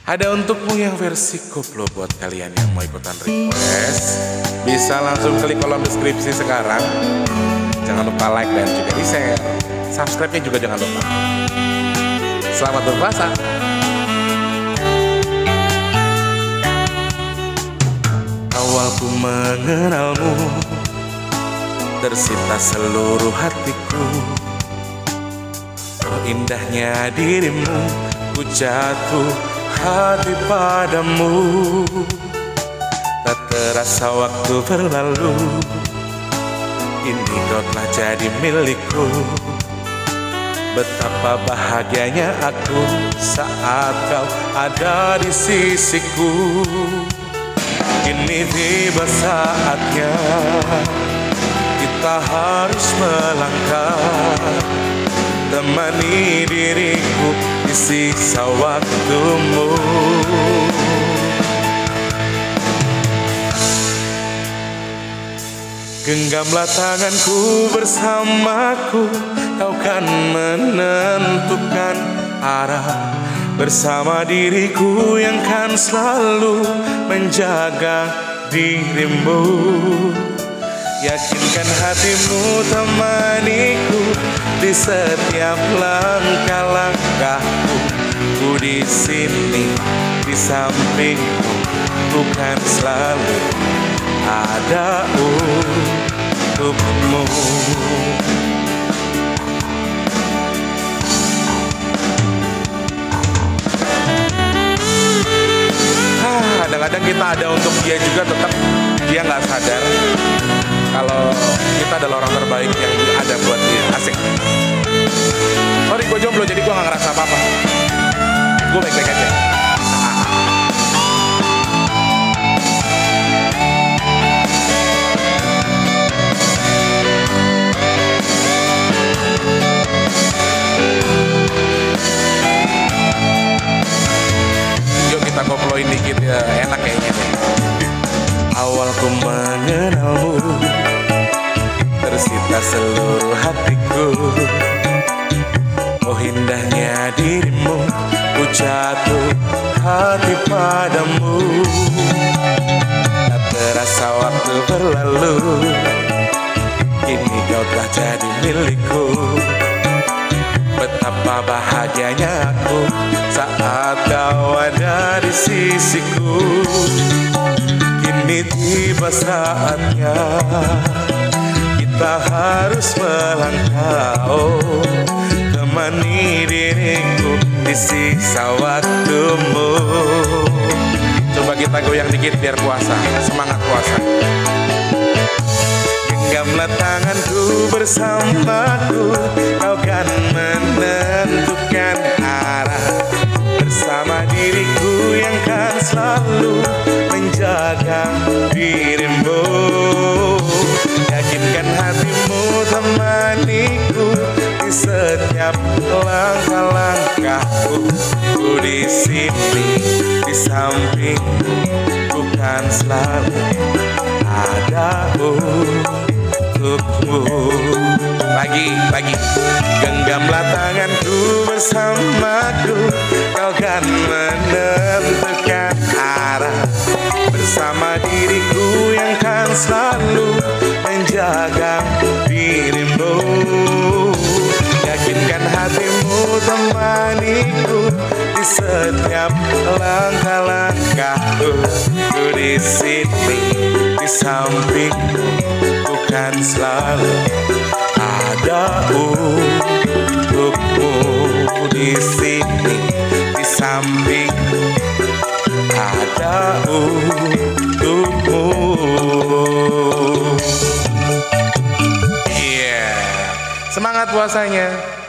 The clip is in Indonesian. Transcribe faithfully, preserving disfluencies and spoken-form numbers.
Ada untukmu yang versi koplo. Buat kalian yang mau ikutan request, bisa langsung klik kolom deskripsi sekarang. Jangan lupa like dan juga di share. Subscribe-nya juga jangan lupa. Selamat berpuasa. Awal ku mengenalmu, tersita seluruh hatiku. Oh indahnya dirimu, ku jatuh hati padamu. Tak terasa waktu berlalu, kini kau telah jadi milikku. Betapa bahagianya aku saat kau ada di sisiku. Kini tiba saatnya kita harus melangkah. Temani diriku di sisa waktumu. Genggamlah tanganku bersamaku, kau kan menentukan arah. Bersama diriku yang kan selalu menjaga dirimu. Yakinkan hatimu temaniku di setiap langkah-langkahku. Ku di sini di sampingmu, bukan selalu ada untukmu. Ah, kadang-kadang kita ada untuk dia juga, tetap dia nggak sadar kalau kita adalah orang terbaik yang ada buat dia. Asik. Sorry, gue jomblo jadi gue gak ngerasa apa-apa. Gue baik-baik aja. Yuk kita koploin dikit ya, enak kayaknya deh. Awal ku mengenalmu, tersita seluruh hatiku. Oh indahnya dirimu, ku jatuh hati padamu. Tak terasa waktu berlalu, kini kau telah jadi milikku. Betapa bahagianya aku saat kau ada di sisiku. Kini tiba saatnya kita harus melangkah. Oh, temani diriku di sisa waktumu. Coba kita goyang dikit biar puasa, semangat puasa. Genggamlah tanganku bersamaku, kau kan menentukan arah. Bersama diriku yang kan selalu menjaga dirimu. Yakinkan hatimu temaniku di setiap langkah-langkahku. Ku di sini di sampingmu, bukan selalu ada untukmu. Lagi, lagi. Genggamlah tanganku bersamaku, kau kan menentukan arah. Bersama diriku yang kan selalu menjaga dirimu. Yakinkan hatimu temaniku di setiap langkah-langkahku. Ku di sini di sampingmu, bukan selalu ada untukmu. Di sini di sampingmu, ada untukmu. Iya, yeah. Semangat puasanya.